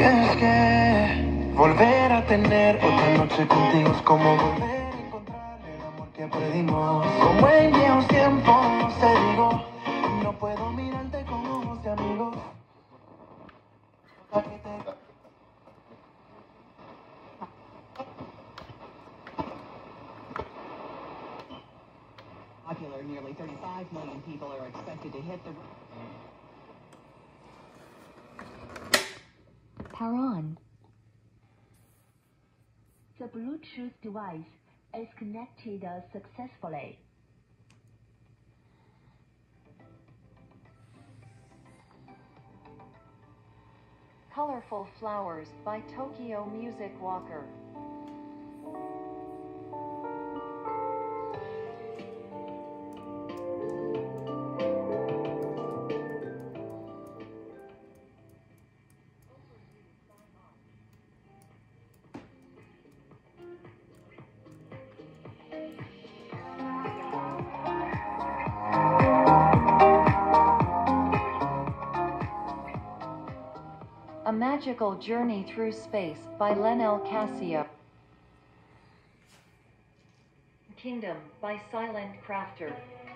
es que volver a tener otra noche contigo es como volver a encontrar el amor que perdimos. Como en viejos tiempos te digo, no puedo mirarte con ojos de amigos. Popular, nearly 35 million people are expected to hit the... Power on. The Bluetooth device is connected successfully. Colorful Flowers by Tokyo Music Walker. A Magical Journey Through Space by Lenel Cassia. Kingdom by Silent Crafter.